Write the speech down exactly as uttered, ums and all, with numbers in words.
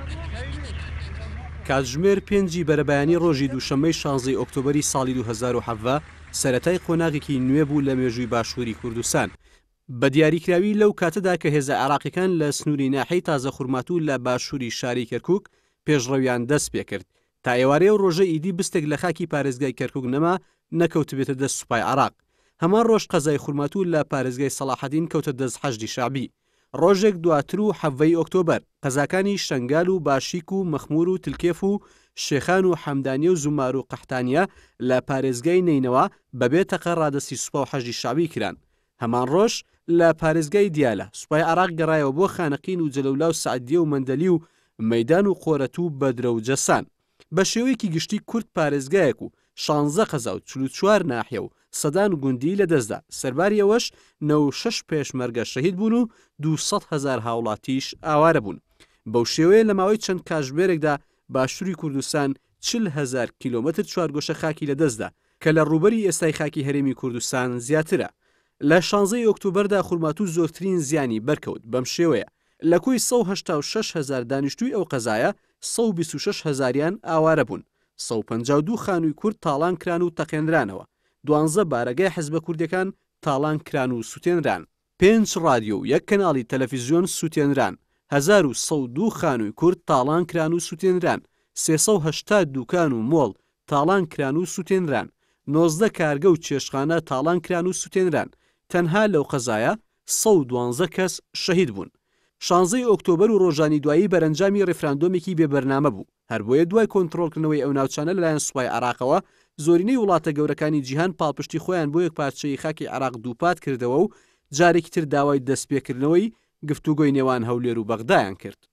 کاتژمێر پێنجی بەرەبەیانی ڕۆژی دووشەممەی شانزەی ئۆکتۆبری ساڵی دوو هەزار و هەڤە سەرەتای قۆناغێکی نوێ بوو لە مێژووی باشووری کوردستان بە دیاریکراوی لەو کاتەدا کە هێزە عێراقیەکان لە سنووری ناحەی تازە خوورمات و لە باشووری شاری کەرکووک پێشڕەویان دەست پێ کرد تا ئێوارەیە و ڕۆژە ئیدی بستێک لە خاکی پارێزگای کەرکووک نەما نەکەوتبێتە دەست سوپای عێراق هەمان ڕۆژ قەزای خوورمات و لە پارێزگای سەلاحەدین کەوتە دەست حەشدی شعبی ڕۆژێک دواتر و حەڤەی ئۆکتۆبەر قەزاکانی شەنگال و باشیک و مەخمور و تلکێف و شێخان و حەمدانیە و زومار و قەحتانیە لە پارێزگای نینەوە بەبێ تەقە ڕادەستی سوپا و حەشدی شعبی کران هەمان ڕۆژ لە پارێزگای دیالە سوپای عێراق گەڕایەوە بۆ خانەقین و جەلەولا و سعدیە و مەندەلی و مەیدان و قۆرەت و بەدرە و جەسان بە شێوەیەکی گشتی کورد پارێزگایەک و شانزە قەزا و چل و چوار ناحیە و سەدان گوندی لە دەستدا سەرباری ئەوەش نە و شەش پێشمەرگە شەهید بوون و دووسەد هەزار هاوڵاتیش ئاوارە بوون بەو شێوەیە لە ماوەی چەند کاتژمێرێکدا باشووری کوردستان چل هەزار کیلۆمەتر چوارگۆشە خاکی لە دەستدا کە لە ڕوبەری ئێستای خاکی هەرێمی کوردستان زیاترە لە شانزەی ئۆکتۆبەردا خوورمات و زۆرترین زیانی بەرکەوت بەم شێوەیە لە کوی سەد و هەشتا و شەش هەزار دانیشتووی ئەو قەزایە سەد و بیست و شەش هەزاریان ئاوارە بوون سەد و پەنجاو و دوو خانووی کورد تاڵان کران و تەقێنرانەوە دوانزە بارەگای حیزبە کوردەکان تاڵان کران و سوتێنران پێنج ڕادیۆ و یەک کەناڵی تەلەڤیزیۆن سوتێنران هەزار و سەد و دوو خانووی کورد تاڵان کران و سوتێنران سێسەد و هەشتا دوکان و مۆڵ تاڵان کران و سوتێنران نۆزدە کارگە و چێشخانە تاڵان کران و سوتێنران تەنها لەو قەزایە سەد و دوانزە کەس شەهید بوون شانزەی ئۆکتۆبەر و ڕۆژانی دوایی بەرەنجامی ڕێفراندۆمێکی بێبەرنامە بوو هەر بۆیە دوای کۆنتڕۆڵکردنەوەی ئەو ناوچانە لەلایەن سوپای عێراقەوە زۆرینەی وڵاتە گەورەکانی جیهان پاڵپشتی خۆیان بۆ یەک پارچەی خاکی عێراق دووپات کردەوە و جارێکی تر داوای دەستپێکردنەوەی گفتوگۆی نێوان هەولێر و بەغدایان کرد